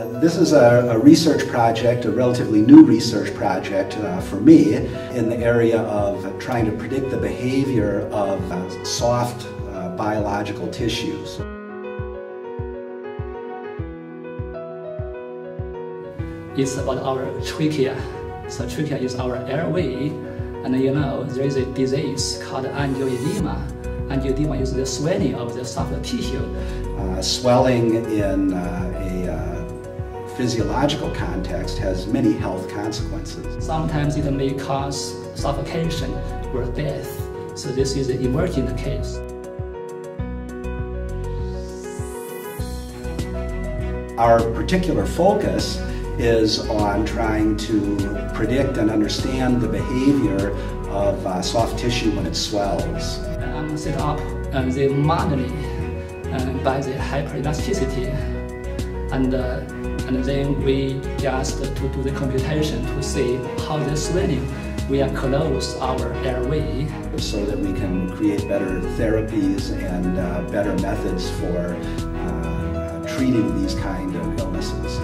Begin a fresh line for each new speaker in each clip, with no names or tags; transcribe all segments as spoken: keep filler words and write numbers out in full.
This is a, a research project, a relatively new research project uh, for me in the area of trying to predict the behavior of uh, soft uh, biological tissues.
It's about our trachea. So trachea is our airway, and you know there is a disease called angioedema. Angioedema is the swelling of the soft tissue.
Uh, swelling in uh, a uh, physiological context has many health consequences.
Sometimes it may cause suffocation or death. So this is an emergent case.
Our particular focus is on trying to predict and understand the behavior of uh, soft tissue when it swells.
I'm set up uh, the modeling uh, by the hyperelasticity, and uh, and then we just to do the computation to see how the swelling will close our airway,
so that we can create better therapies and uh, better methods for uh, treating these kind of illnesses.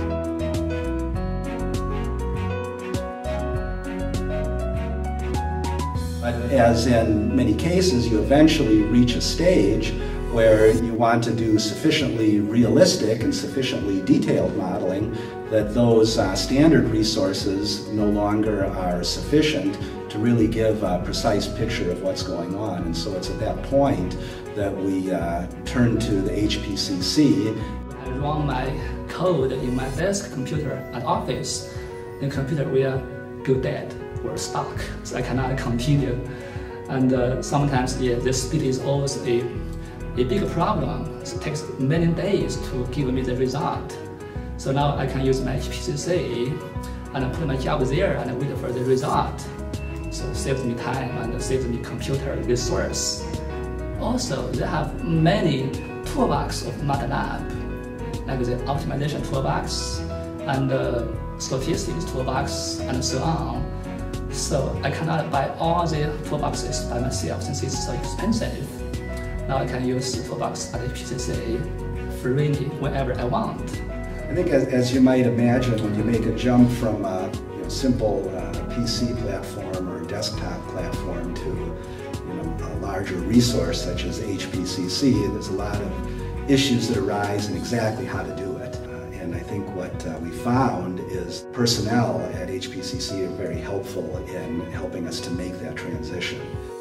But as in many cases, you eventually reach a stage where you want to do sufficiently realistic and sufficiently detailed modeling that those uh, standard resources no longer are sufficient to really give a precise picture of what's going on. And so it's at that point that we uh, turn to the H P C C.
I run my code in my desk computer at office. The computer will go dead or stuck, so I cannot continue. And uh, sometimes, yeah, the speed is always a, a big problem. So it takes many days to give me the result. So now I can use my H P C C and put my job there and wait for the result. So it saves me time and saves me computer resource. Also, they have many toolbox of MATLAB, like the optimization toolbox and uh, statistics toolbox and so on. So I cannot buy all the toolboxes by myself since it's so expensive. Now I can use the toolbox at H P C C freely whenever I want.
I think as, as you might imagine, when you make a jump from a you know, simple uh, P C platform or desktop platform to you know, a larger resource such as H P C C, there's a lot of issues that arise in exactly how to do it. Uh, and I think what uh, we found is personnel at H P C C are very helpful in helping us to make that transition.